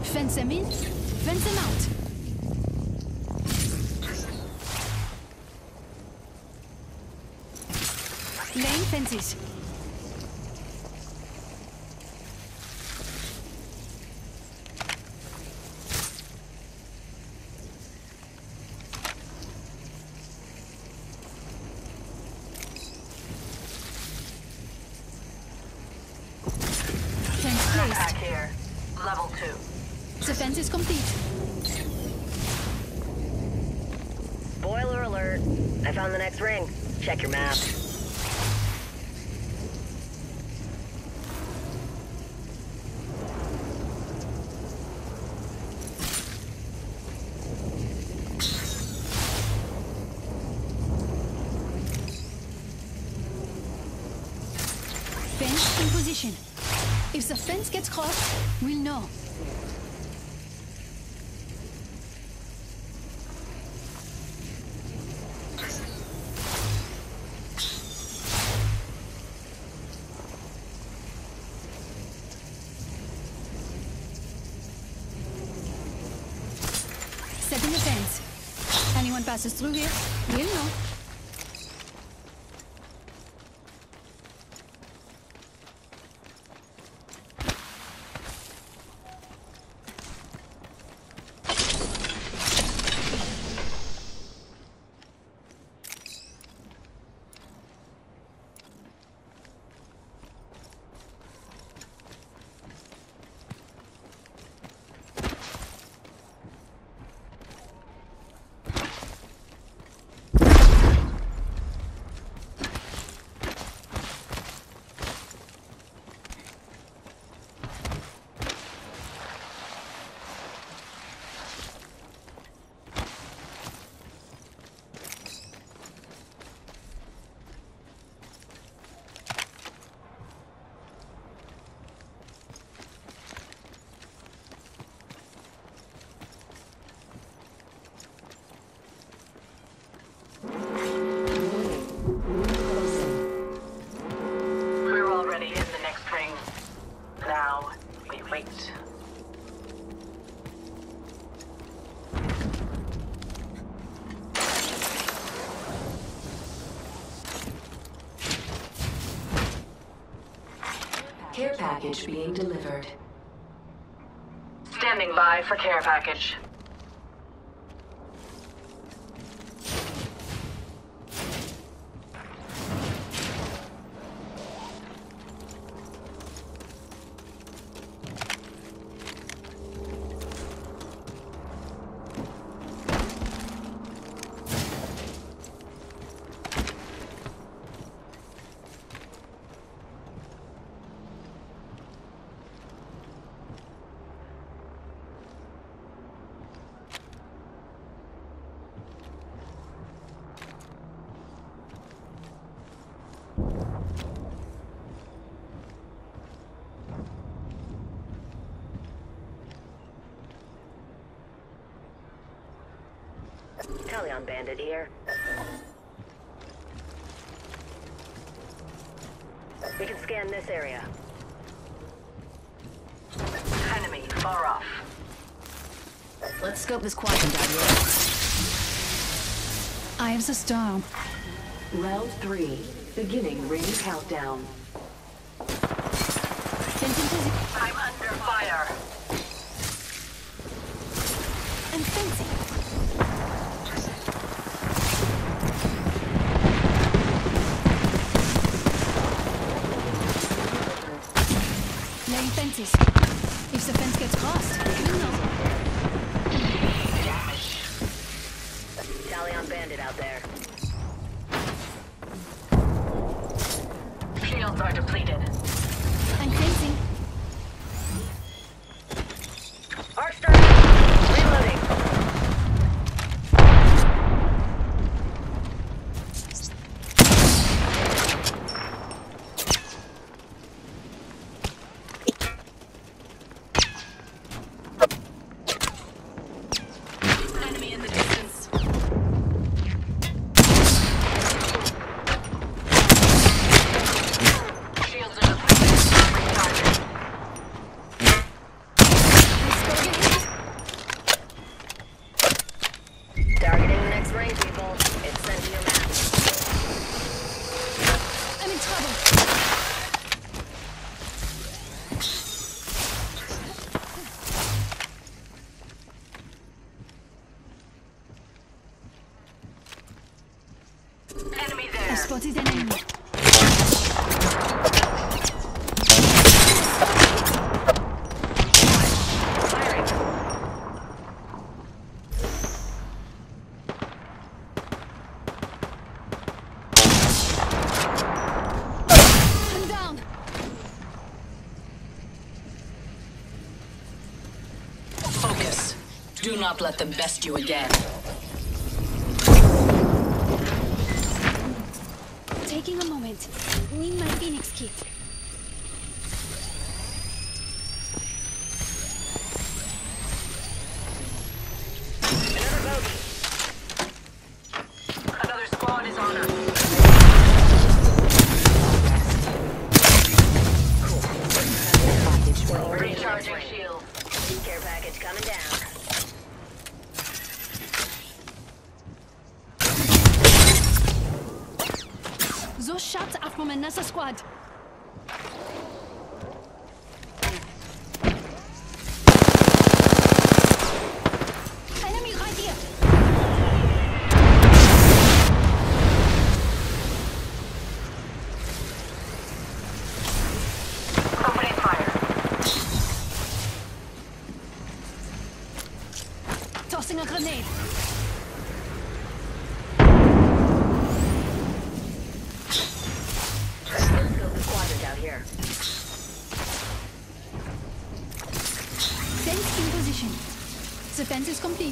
Fence them in, fence them out. Laying fences. Fence placed. Back here. Level 2. The fence is complete. Spoiler alert. I found the next ring. Check your map. Fence in position. If the fence gets crossed, we'll know. Setting the fence. Anyone passes through here, we'll know. We're already in the next ring. Now, we wait. Care package being delivered. Standing by for care package. Talion bandit here. We can scan this area. Enemy far off. Let's scope this quadrant out here. I have the storm. Round 3. Beginning ring countdown. Fence in position. I'm under fire. And fencing. Laying fences. If the fence gets crossed, we'll know. Damage. Talion bandit out there. Shields are depleted. And fencing. Arc starting. Reloading. Spotted an enemy. Firing. I'm down. Focus. Do not let them best you again. Taking a moment. Need my Phoenix kit. Another bogey. Another squad is on her. Recharging shield. Care package coming down. Those shots are from another squad. Enemy right here. Opening fire. Tossing a grenade. Let's scope the quadrant out here. Fence in position. The fence is complete.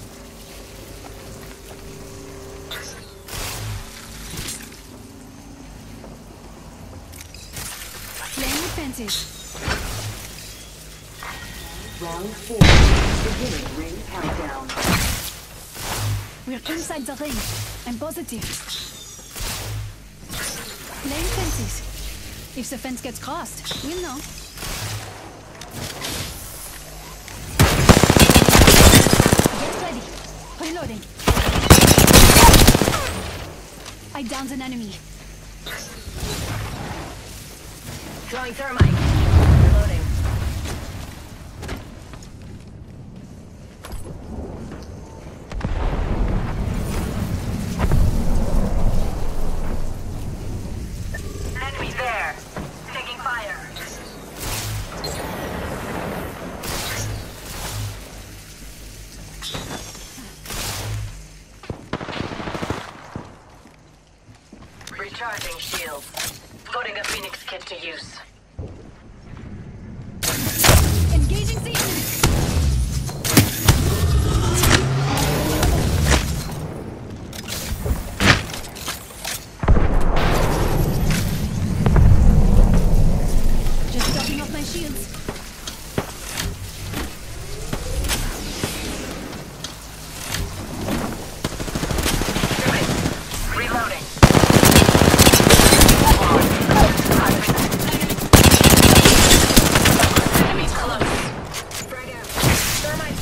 Laying the fences. Round 4. Beginning ring countdown. We're inside the ring. I'm positive. Laying fences. If the fence gets crossed, we'll know. Get ready. Reloading. I downed an enemy. Throwing thermite. Reloading. Enemy there. Taking fire. Recharging shield. Putting a Phoenix kit to use. Engaging the enemy. Just topping off my shields. Reloading. Enemies close. Frag out. Thermite.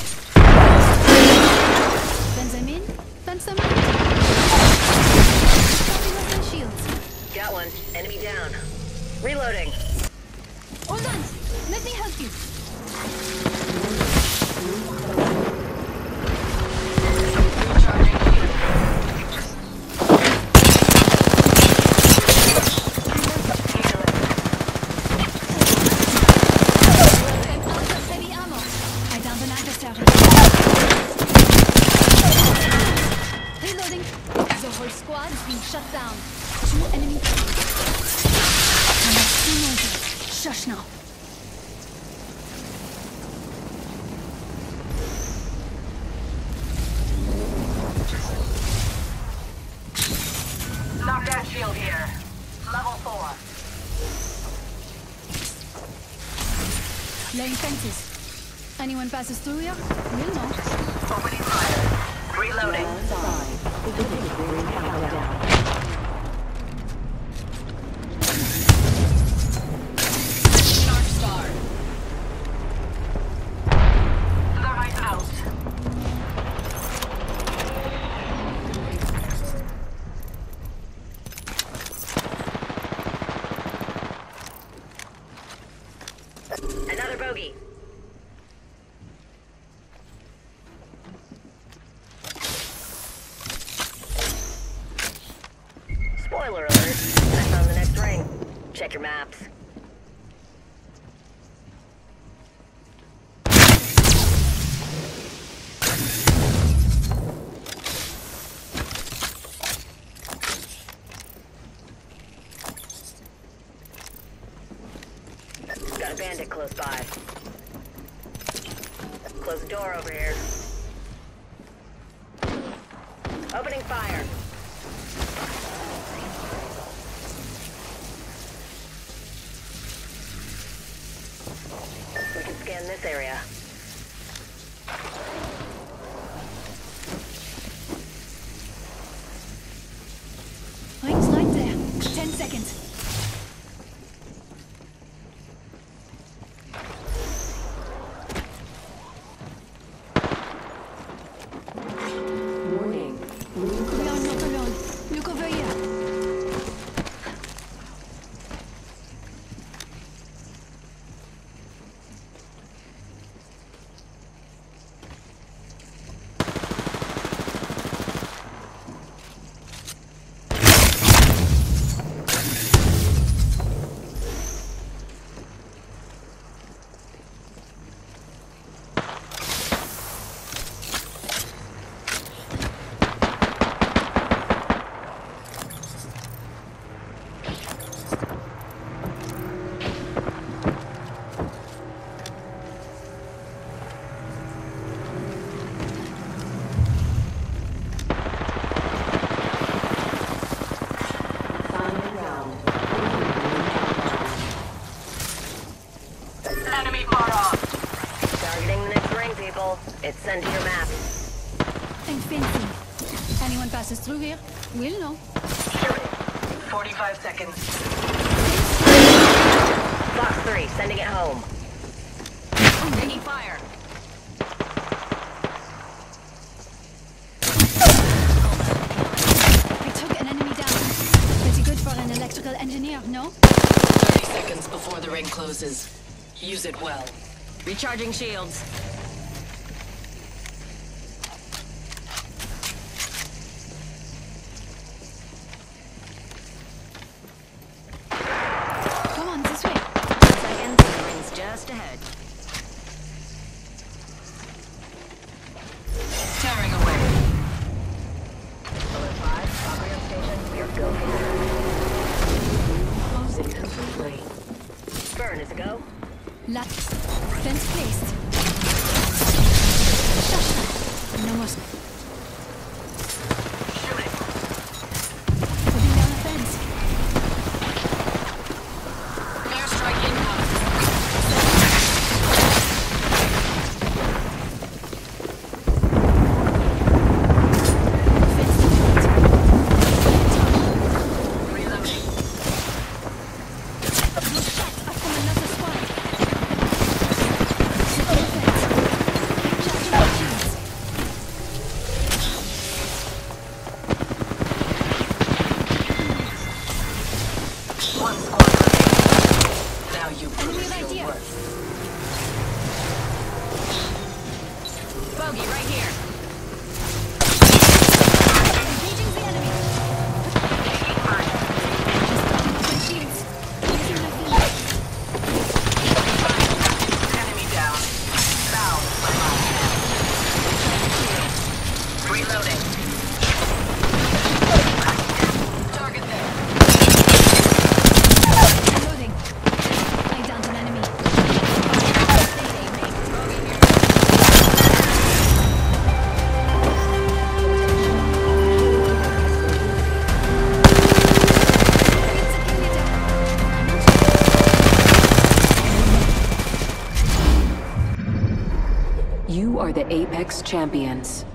Fence I'm in. Fence I'm out. Topping off my shields. Got one. Enemy down. Reloading. Hold on. Let me help you. Recharging I'm out of heavy ammo. I downed an adversary. Reloading. The whole squad is being shut down. 2 enemy. I'm at 2 noises. Shush now. Knockdown shield here. Level 4. Laying fences. Anyone passes through here, we'll know. Opening fire. Reloading. Round 5. Beginning ring countdown. Dark Star. Thermite out. Another bogey. maps. Got a bandit close by. Close the door over here. Opening fire. We can scan this area. Ring's right there. 10 seconds. Warning. We are not alone. Look over here. Final round. Enemy far off. Targeting the next ring, people. It's sent to your map. And fencing. Anyone passes through here, we'll know. Shoot it. 45 seconds. Fox 3, sending it home. Taking fire. I took an enemy down. Pretty good for an electrical engineer, no? 30 seconds before the ring closes. Use it well. Recharging shields. Come on, this way. 10 seconds, the ring's just ahead. Tearing away. Alert 5, operator station, you're go. Closing completely. Burn is a go. Fence placed. Shut. No more. Shoot it. Putting down a fence. Airstrike incoming. Fence deployed. Reloading. Look shot from another squad. Secure fence. Charging my shields. One squad remaining. Now you Enemy prove right your here. worth. Bogey right here. Engaging the enemy. Taking fire. Just starting up my shields. Using my field. Enemy down. Bound by my hand. Reloading. Target there. Reloading. I downed an enemy. You are the Apex Champions.